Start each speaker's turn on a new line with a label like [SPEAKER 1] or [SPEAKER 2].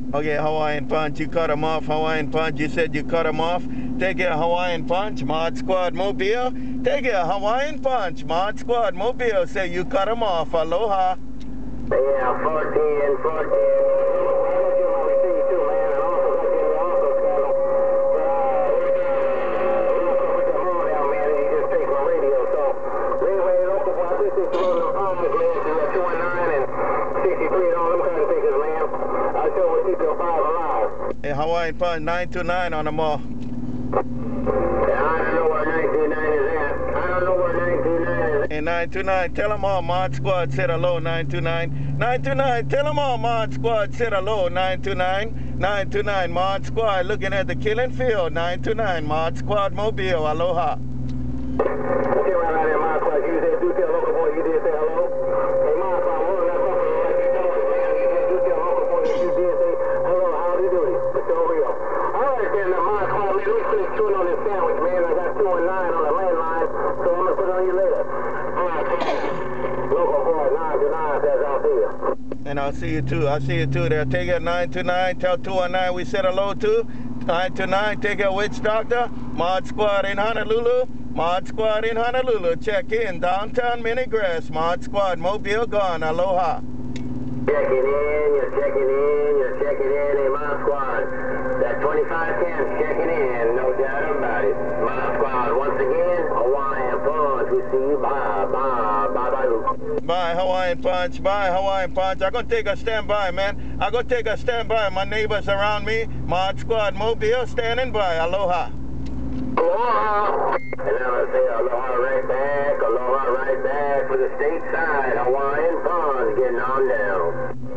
[SPEAKER 1] Okay, Hawaiian Punch, you cut him off. Hawaiian Punch, you said you cut him off. Take it, Hawaiian Punch, Mod Squad Mobile. Take it, Hawaiian Punch, Mod Squad Mobile. Say you cut him off. Aloha.
[SPEAKER 2] Yeah, 14.
[SPEAKER 1] Hey, Hawaiian Punch, 929 on the mall.
[SPEAKER 2] I don't know where 929 is at. I don't know where 929 is.
[SPEAKER 1] Hey, 929, tell them all Mod Squad said hello, 929. 929, tell them all Mod Squad said hello, 929. 929, Mod Squad looking at the killing field, 929, Mod Squad Mobile, aloha.
[SPEAKER 2] Okay, right out there, Mod Squad, you said do tell local boy, you did say hello. Hey, Mod Squad, hold on, that's what you said do tell local boy, you did say hello, how do you do it? It's so real. All right, then, Mod Squad, man, let's finish chewing on this sandwich, man. I got 2 and 9 on the landline, so I'm going to put it on you later. All right, local boy, 929 says I'll see you.
[SPEAKER 1] And I'll see you too. I'll see you too there. Take it 929. Tell 219 we said hello to. 929. Take it Witch Doctor. Mod Squad in Honolulu. Mod Squad in Honolulu. Check in. Downtown Minigrass. Mod Squad Mobile gone. Aloha.
[SPEAKER 2] Checking in. You're checking in. You're checking in. Hey, Mod Squad. That 2510 checking in. No doubt about it. Mod Squad. Once again, Hawaiian Punch. We see you. Bye. Bye. Bye. Bye.
[SPEAKER 1] Bye, Hawaiian Punch. Bye, Hawaiian Punch. I'm going to take a standby, man. I'm going to take a standby. My neighbors around me. Mod Squad Mobile standing by. Aloha.
[SPEAKER 2] Aloha. And I'm going to say aloha right back. Aloha right back for the stateside. Hawaiian Punch getting on down.